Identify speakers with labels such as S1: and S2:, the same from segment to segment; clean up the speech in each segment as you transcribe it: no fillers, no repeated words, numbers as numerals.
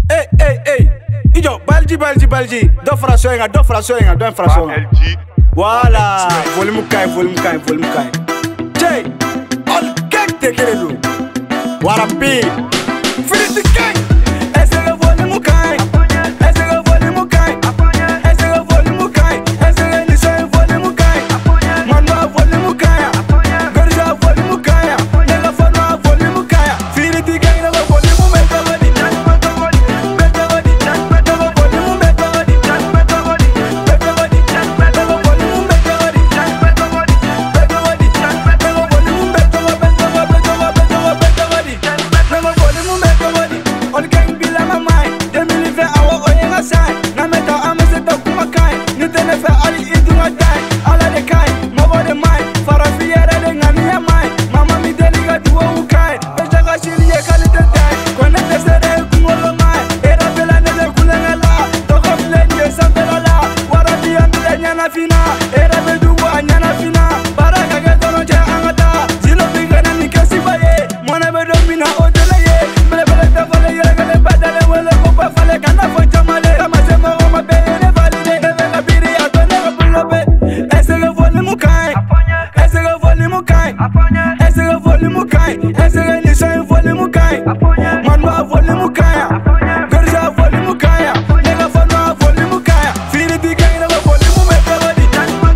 S1: Hey, ijo, balji. Do frações, do frações. Voilà, volume cai. Jay, all cake te querido. Warapi, filho de cai. Esse é o volume cai. Esse é o volume cai. Esse é o volume cai. Esse é o lição volume cai. Mano, volume cai. Gorja volume cai. Nega fona volume cai. Filho de cai, nega volume meta body. Esse é lição volume cai. Mano, volume cai. Gorja volume cai. Nega fona volume cai. Filho de cai, nega volume meta body.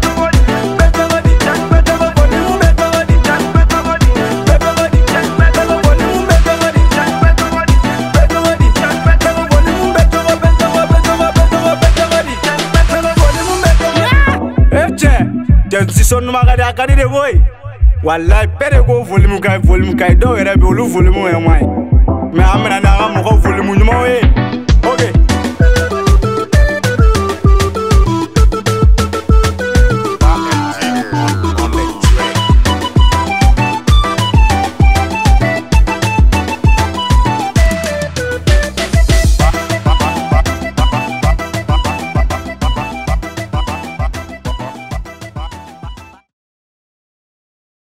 S1: Si son magari akari de boy. Wallahi pere go volume kai do era be olu volume e mai. Me amena na ga mo volume nyuma we.